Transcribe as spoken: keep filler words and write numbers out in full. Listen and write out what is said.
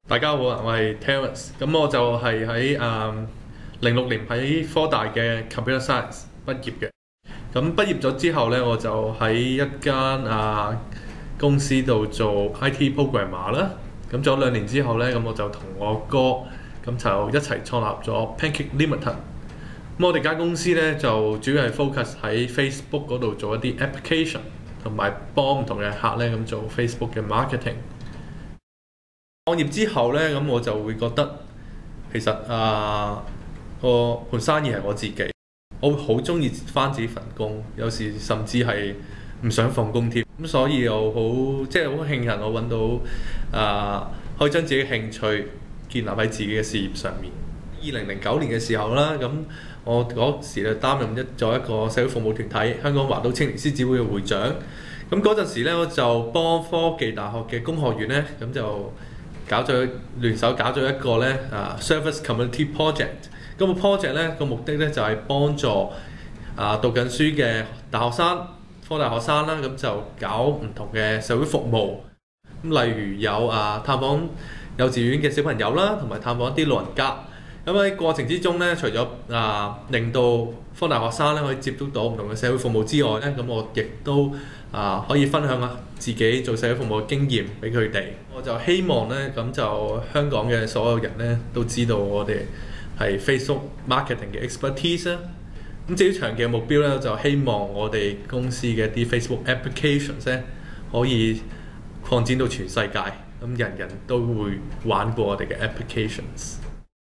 大家好啊，我係 Terence，咁我就係喺誒零六年喺科大嘅 Computer Science 畢業嘅。咁畢業咗之後咧，我就喺一間啊公司度做 I T programmer 啦。咁做咗兩年之後咧，咁我就同我哥咁就一齊創立咗 Pancake Limited。咁我哋間公司咧就主要係 focus 喺 Facebook 嗰度做一啲 application， 同埋幫唔同嘅客咧咁做 Facebook 嘅 marketing。創業之後咧，咁我就會覺得其實啊個盤生意係我自己，我好鍾意返自己份工，有時甚至係唔想放工添。咁所以又好即係好慶幸我揾到啊可以將自己興趣建立喺自己嘅事業上面。二零零九年嘅時候啦，咁我嗰時就擔任一咗一個社會服務團體香港華都青年獅子會嘅會長。咁嗰陣時咧，我就幫科技大學嘅工學院咧，咁就搞咗聯手搞咗一個咧啊 Service Community Project。咁個 project 咧個目的咧就係幫助啊讀緊書嘅大學生、科大學生啦，咁就搞唔同嘅社會服務。咁例如有啊探訪幼稚園嘅小朋友啦，同埋探訪一啲老人家。咁喺過程之中咧，除咗啊令到科大學生咧可以接觸到唔同嘅社會服務之外咧，咁我亦都啊可以分享下自己做社會服務嘅經驗俾佢哋。我就希望咧，咁就香港嘅所有人咧都知道我哋係 Facebook marketing 嘅 expertise 啦。咁至於長期嘅目標咧，就希望我哋公司嘅一啲 Facebook applications 咧可以擴展到全世界，咁人人都會玩過我哋嘅 applications。